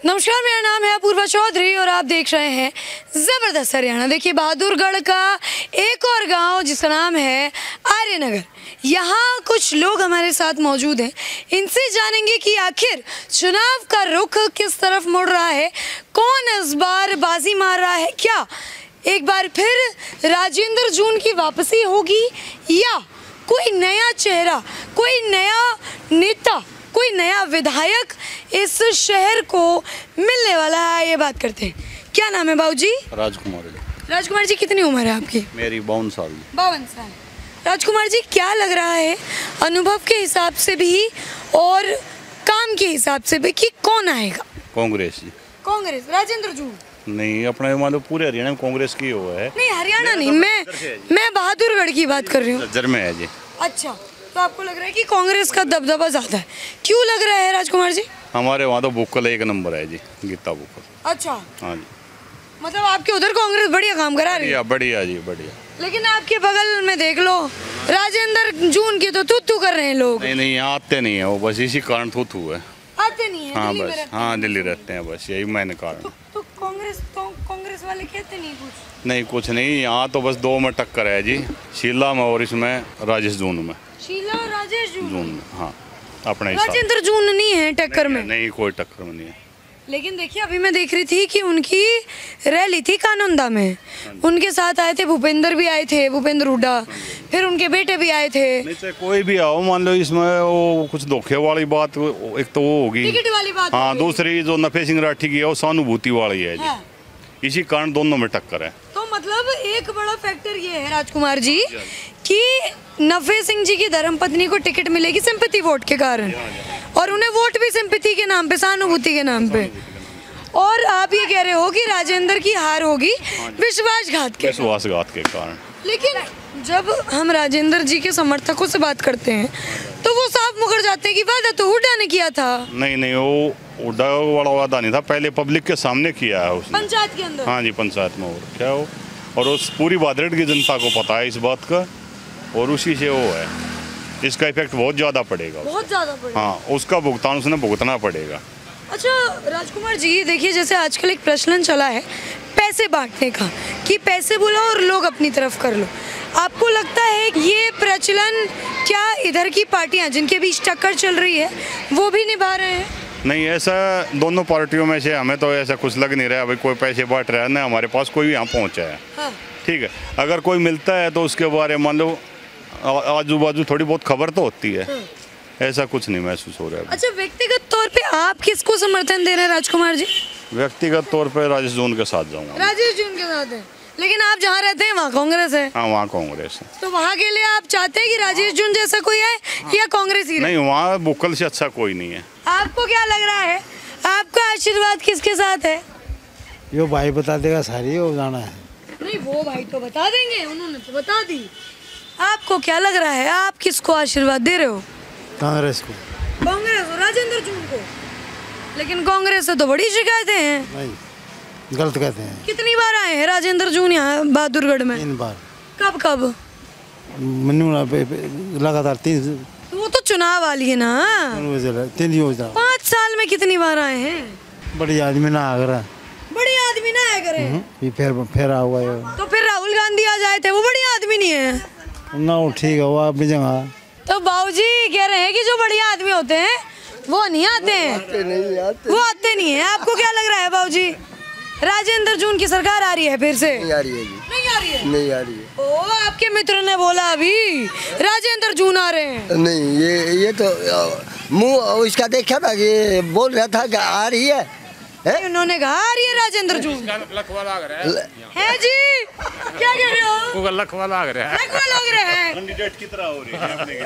नमस्कार, मेरा नाम है अपूर्वा चौधरी और आप देख रहे हैं ज़बरदस्त हरियाणा। देखिए, बहादुरगढ़ का एक और गांव जिसका नाम है आर्यनगर, यहाँ कुछ लोग हमारे साथ मौजूद हैं। इनसे जानेंगे कि आखिर चुनाव का रुख किस तरफ मुड़ रहा है, कौन इस बार बाजी मार रहा है, क्या एक बार फिर राजेंद्र जून की वापसी होगी या कोई नया चेहरा, कोई नया नेता, कोई नया विधायक इस शहर को मिलने वाला है। ये बात करते हैं। क्या नाम है बाबूजी? राजकुमार। राजकुमार जी, कितनी उम्र है आपकी? मेरी 52 साल। 52 साल। राजकुमार जी, क्या लग रहा है अनुभव के हिसाब से भी और काम के हिसाब से भी कि कौन आएगा? कांग्रेस जी। कांग्रेस? राजेंद्र जून? नहीं, अपने मान लो पूरे हरियाणा में कांग्रेस की हुआ है। नहीं, हरियाणा नहीं, मैं बहादुरगढ़ की बात कर रही हूँ। जर में है जी। अच्छा, तो आपको लग रहा है कि कांग्रेस का दबदबा ज्यादा है। क्यों लग रहा है राजकुमार जी? हमारे वहाँ तो बुक्कल एक नंबर है जी, गीता बुक्कल। अच्छा, हाँ जी। मतलब आपके उधर कांग्रेस बढ़िया काम करा रही है? बढ़िया जी, बढ़िया। लेकिन आपके बगल में देख लो, राजेंद्र जून की तो तू कर रहे हैं लोग। नहीं, यहाँ आते नहीं है वो, बस इसी कारण थू है। आते नहीं है? हाँ दिल्ली में बस, रहते हाँ हैं। दिल्ली रहते हैं, बस यही मैंने कारण। तो कांग्रेस वाले कहते नहीं कुछ? नहीं, कुछ नहीं, यहाँ तो बस दो में टक्कर है जी, शीला में और इसमें राजेश जून में। शीला और राजेश जून में, हाँ अपने राजेंद्र जून नहीं है टक्कर में? नहीं, कोई टक्कर में नहीं है। लेकिन देखिए, अभी मैं देख रही थी कि उनकी रैली थी कानूनदा में, उनके साथ आए थे भूपेंद्र भी आए थे, भूपेंद्र हुड्डा, फिर उनके बेटे भी आए थे। नहीं, चाहे कोई भी आओ, मान लो इसमें वो कुछ धोखे वाली बात एक तो वो होगी, टिकट वाली बात। हाँ, दूसरी जो नफे सिंह राठी की है वो सहानुभूति वाली है जी। हाँ। इसी कारण दोनों में टक्कर है। तो मतलब एक बड़ा फैक्टर ये है राजकुमार जी कि नफे सिंह जी की धर्मपत्नी को टिकट मिलेगी सिंपैथी वोट के कारण, और उन्हें वोट भी सिंपैथी के नाम पे, सहानुभूति के नाम पे। और आप ये कह रहे हो कि राजेंद्र की हार होगी विश्वासघात के कारण। लेकिन जब हम राजेंद्र जी के समर्थकों से बात करते हैं तो वो साफ मुकर जाते हैं कि वादा तो हुड्डा ने किया था। नहीं, वो हुड्डा वाला वादा नहीं था, पहले पब्लिक के सामने किया है उसने, पंचायत के अंदर। हाँ जी, पंचायत में। और क्या हो, और उस पूरी बादरेट की जनता को पता है इस बात का, और उसी से वो है, इसका इफेक्ट बहुत ज़्यादा पड़ेगा, बहुत ज़्यादा पड़ेगा। हाँ, उसका भुगतान उसने भुगतना पड़ेगा। अच्छा राजकुमार जी, देखिए, जैसे आजकल एक प्रचलन चला है पैसे बांटने का, कि पैसे बुलाओ और लोग अपनी तरफ कर लो। आपको लगता है ये प्रचलन क्या इधर की पार्टियां जिनके बीच टक्कर चल रही है वो भी निभा रहे हैं? नहीं, ऐसा दोनों पार्टियों में से हमें तो ऐसा कुछ लग नहीं रहा है भाई कोई पैसे बांट रहा है, ना हमारे पास कोई यहाँ पहुँचा है। हाँ। ठीक है, अगर कोई मिलता है तो उसके बारे में मान लो आजू बाजू थोड़ी बहुत खबर तो होती है। हाँ। ऐसा कुछ नहीं महसूस हो रहा है। अच्छा, व्यक्तिगत तौर पे आप किसको समर्थन दे रहे हैं राजकुमार जी? व्यक्तिगत तौर पे राजेश जून के साथ जाऊंगा। राजेश जून के साथ है, लेकिन आप जहाँ रहते हैं वहाँ कांग्रेस है। हाँ, वहाँ कांग्रेस है। तो वहाँ के लिए आप चाहते हैं कि राजेश जून जैसा कोई आए या कांग्रेस ही? नहीं, वहाँ बुक्कल से अच्छा कोई नहीं है। आपको क्या लग रहा है, आपका आशीर्वाद किसके साथ है? यो भाई बता देगा, सारी हो जाना है। नहीं, वो भाई तो बता देंगे, उन्होंने तो बता दी। आपको क्या लग रहा है, आप किसको आशीर्वाद दे रहे हो? कांग्रेस को। कांग्रेस और राजेंद्र जून को? लेकिन कांग्रेस से तो बड़ी शिकायतें हैं। नहीं, गलत कहते हैं। कितनी बार आए हैं राजेंद्र जून यहाँ बहादुरगढ़ में? 3 बार। कब? लगातार 3। वो तो चुनाव वाली है ना। 3 योजना। 5 साल में कितनी बार आए हैं? बड़ी आदमी ना आगरा। बड़ी आदमी ना आया करे। फिर हुआ है। तो फिर राहुल गांधी आ जाए थे, वो बड़ी आदमी नहीं है ना? वो ठीक है, वो आप भी जगह। तो बाबूजी कह रहे हैं कि जो बढ़िया आदमी होते हैं वो नहीं आते हैं। वो आते नहीं है। आपको क्या लग रहा है बाबूजी, राजेंद्र जून की सरकार आ रही है फिर से? नहीं आ रही है जी। नहीं आ रही है? नहीं आ रही है। ओ, आपके मित्र ने बोला अभी राजेंद्र जून आ रहे हैं। नहीं, ये तो मुंह इसका देखा था कि बोल रहा था कि आ रही है। उन्होंने कहा आ रही है राजेंद्र जून। लखवा लग रहा है जी, क्या कह रहे हो? लखवा लग रहा है, लखवा लग रहा है, कैंडिडेट की तरह हो रही है।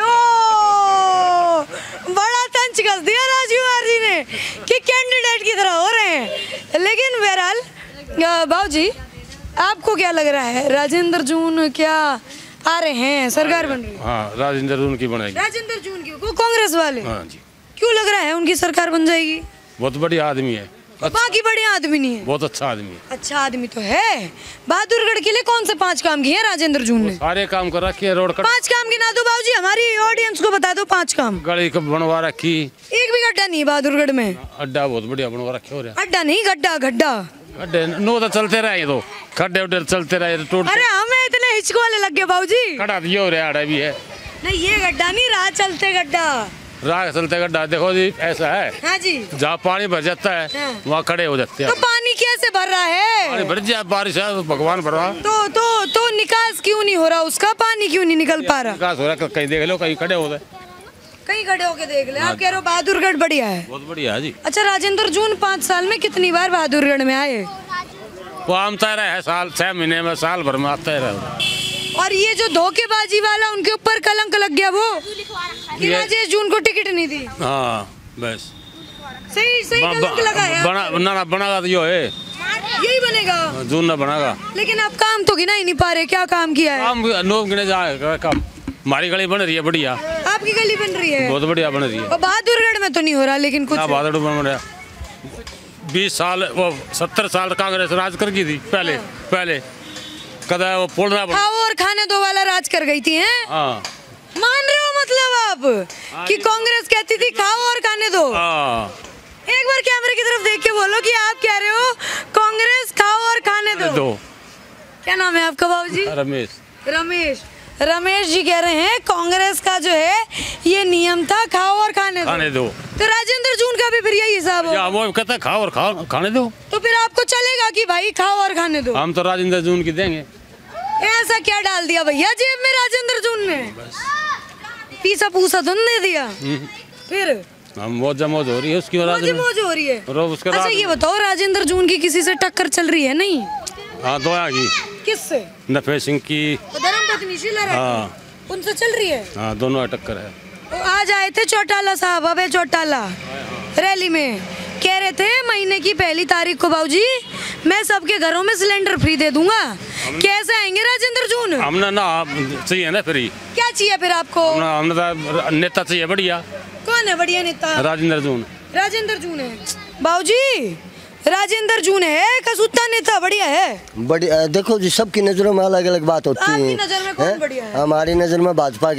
बड़ा तंज कस दिया राजकुमार जी ने कि कैंडिडेट की तरह हो रहे हैं। लेकिन बहरहाल बाबूजी, आपको क्या लग रहा है, राजेंद्र जून क्या आ रहे हैं, सरकार बन रही है? हाँ, राजेंद्र जून की बनेगी। राजेंद्र जून की? वो कांग्रेस वाले? हाँ जी। क्यों लग रहा है उनकी सरकार बन जाएगी? बहुत बढ़िया आदमी है, बाकी बड़े आदमी नहीं है। बहुत अच्छा आदमी है। अच्छा आदमी तो है। बहादुरगढ़ के लिए कौन से 5 काम किए हैं राजेंद्र जून ने? सारे काम कर रखे है, रोड का 5 काम गिना दो बाबूजी, हमारी ऑडियंस को बता दो 5 काम। गली को बनवा रखी, एक भी गड्ढा नहीं है बहादुरगढ़ में। अड्डा बहुत बढ़िया बनवा रखे हो रहा। अड्डा नहीं, गड्ढा गड्ढा। खड्डे नो तो चलते रहे, तो खड्डे उड्डे चलते रहे, टूट अरे हमें इतने हिचको वाले लग गए बाबूजी। खड़ा ये हो रहा भी है। नहीं ये गड्ढा नहीं, राह चलते गड्ढा। राह चलते गड्ढा देखो जी, ऐसा है हाँ जी, जहाँ पानी भर जाता है हाँ। वहाँ खड़े हो जाते हैं। तो पानी कैसे भर रहा है? पानी भर जाए, बारिश है तो भगवान भरवा। तो निकास क्यों नहीं हो रहा उसका? पानी क्यों नहीं निकल पा रहा? विकास हो रहा है, कहीं देख लो, कहीं खड़े हो गए, कहीं खड़े होके देख ले। आप कह रहे हो बहादुरगढ़ बढ़िया है। बहुत बढ़िया है जी। अच्छा राजेंद्र जून 5 साल में कितनी बार बहादुरगढ़ में आए? वो आमता रहे साल 6 महीने में, साल भर में आता रहे। और ये जो धोखेबाजी वाला उनके ऊपर कलंक लग गया वो कि राजेश जून को टिकट नहीं दी। हाँ बस सही कलंक लगा है। ना बनागा तो यो है, यही बनेगा। जून ना बनागा। लेकिन आप काम तो गिना ही नहीं पा रहे, क्या काम किया है? काम नो गिने जाए काम। हमारी गली बन रही है बढ़िया। आपकी गली बन रही है? बहुत बढ़िया बन रही है। और बहादुरगढ़ में तो नहीं हो रहा, लेकिन कुछ बहादुर बन रहा। 20 साल वो 70 साल कांग्रेस राज कर गई थी पहले कदा वो पुल ना खाओ और खाने दो वाला राज कर गई थी हैं? हाँ। मान रहे हो मतलब आप कि कांग्रेस कहती थी खाओ और खाने दो? हाँ। एक बार कैमरे की तरफ देख के बोलो कि आप कह रहे हो कांग्रेस खाओ और खाने दो। क्या नाम है आपका बाबूजी? रमेश। रमेश जी कह रहे हैं कांग्रेस का जो है ये नियम था खाओ और खाने दो। तो राजेंद्र जून का भी फिर यही हिसाब हो? वो कहता है खाओ और खाने दो। तो फिर आपको चलेगा कि भाई खाओ और खाने दो? हम तो राजेंद्र जून की देंगे। ऐसा क्या डाल दिया भैया जेब में राजेंद्र जून ने? पीसा पूसा तो नहीं दिया? फिर हम मौज हो रही है उसकी, मौज हो रही है। अच्छा ये बताओ राजेंद्र जून की किसी से टक्कर चल रही है? नहीं। हाँ दो की। किससे? नफे सिंह की धर्मपत्नी शीला राय। हाँ उनसे चल रही है। हाँ दोनों टक्कर है। तो आज आए थे चौटाला साहब, अबे चौटाला रैली में कह रहे थे महीने की 1 तारीख को बाबूजी मैं सबके घरों में सिलेंडर फ्री दे दूंगा। कैसे आएंगे राजेंद्र जून? हमने ना चाहिए ना फ्री। क्या चाहिए फिर आपको? हमने नेता चाहिए बढ़िया। कौन है बढ़िया नेता? राजेंद्र जून है बाबूजी। राजेंद्र जून है कसूता नेता बढ़िया है? बढ़िया। देखो जी सबकी नजरों में अलग अलग बात होती है। आपकी नजर में कौन बढ़िया है? हमारी नजर में भाजपा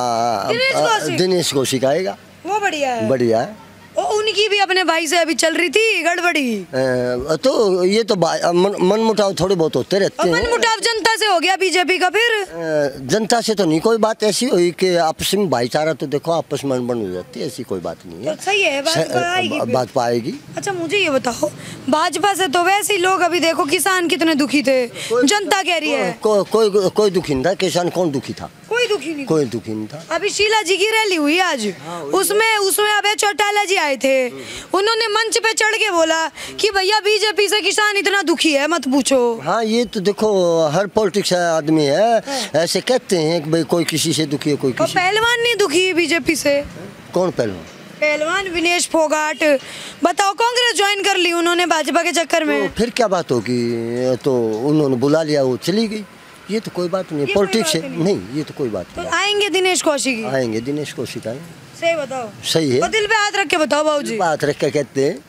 का दिनेश कौशिक आएगा। वो बढ़िया है। बढ़िया है। उनकी भी अपने भाई से अभी चल रही थी गड़बड़ी। तो ये तो मन मुटाव थोड़े बहुत होते रहते हैं। मन मुटाव जनता से हो गया बीजेपी का? फिर जनता से तो नहीं कोई बात ऐसी हुई कि आपस में भाईचारा तो देखो आपस में बन जाती है, ऐसी कोई बात नहीं है। तो सही है, भाजपा आएगी। अच्छा मुझे ये बताओ भाजपा से तो वैसे ही लोग अभी देखो किसान कितने दुखी थे, जनता कह रही है कोई दुखी नहीं था। किसान कौन दुखी था? कोई दुखी नहीं था। अभी शीला जी की रैली हुई आज, उसमें अबे चौटाला जी आए थे। उन्होंने मंच पे चढ़ के बोला कि भैया बीजेपी से किसान इतना दुखी है मत पूछो। हाँ ये तो देखो हर पॉलिटिक्स आदमी है ऐसे कहते हैं कि भाई कोई किसी से दुखी है कोई किसी। पहलवान नहीं दुखी बीजेपी से? कौन पहलवान? पहलवान विनेश फोगाट। बताओ कांग्रेस ज्वाइन कर ली उन्होंने भाजपा के चक्कर में। तो फिर क्या बात होगी? तो उन्होंने बुला लिया वो चली गई। ये तो कोई बात नहीं है, पॉलिटिक्स है। नहीं ये तो कोई बात नहीं। आएंगे दिनेश कौशिक? आएंगे दिनेश कौशिक आएंगे। सही बताओ। सही है। तो दिल पे हाथ रख के बताओ बाबूजी। बात रख के कहते हैं।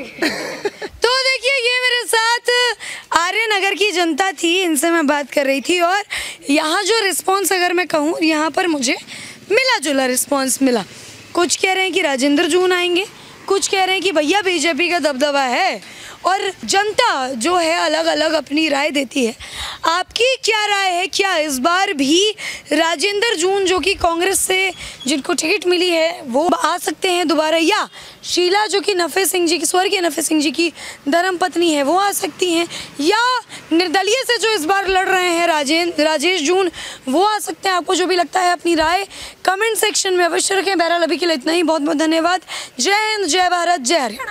तो देखिए ये मेरे साथ आर्यनगर की जनता थी, इनसे मैं बात कर रही थी और यहाँ जो रिस्पॉन्स अगर मैं कहूँ यहाँ पर मुझे मिला जुला रिस्पॉन्स मिला। कुछ कह रहे हैं कि राजेंद्र जून आएंगे, कुछ कह रहे हैं कि भैया बीजेपी का दबदबा है। और जनता जो है अलग अलग अपनी राय देती है। आपकी क्या राय है? क्या इस बार भी राजेंद्र जून जो कि कांग्रेस से जिनको टिकट मिली है वो आ सकते हैं दोबारा, या शीला जो कि नफे सिंह जी की स्वर्गीय नफे सिंह जी की धर्मपत्नी है वो आ सकती हैं, या निर्दलीय से जो इस बार लड़ रहे हैं राजेश जून वो आ सकते हैं? आपको जो भी लगता है अपनी राय कमेंट सेक्शन में अवश्य रखें। बहरहाल अभी के लिए इतना ही। बहुत बहुत धन्यवाद। जय हिंद, जय भारत, जय हरियाणा।